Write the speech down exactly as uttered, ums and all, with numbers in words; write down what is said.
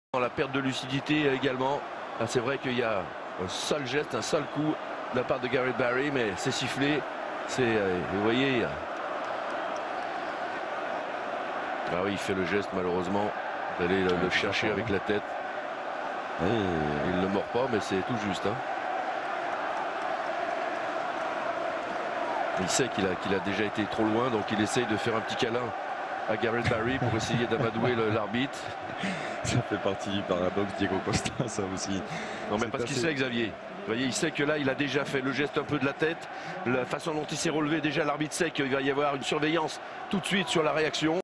Dans la perte de lucidité également. Ah, c'est vrai qu'il y a un sale geste, un sale coup de la part de Gareth Barry, mais c'est sifflé. C'est, euh, vous voyez. Ah oui, il fait le geste malheureusement d'aller le, le chercher avec la tête. Et il ne le mord pas, mais c'est tout juste. Hein. Il sait qu'il a, qu'il a déjà été trop loin, donc il essaye de faire un petit câlin à Gareth Barry pour essayer d'amadouer l'arbitre. Ça fait partie du paradoxe Diego Costa, ça aussi. Non, mais parce qu'il sait, Xavier. Vous voyez, il sait que là, il a déjà fait le geste un peu de la tête. La façon dont il s'est relevé, déjà, l'arbitre sait qu'il va y avoir une surveillance tout de suite sur la réaction.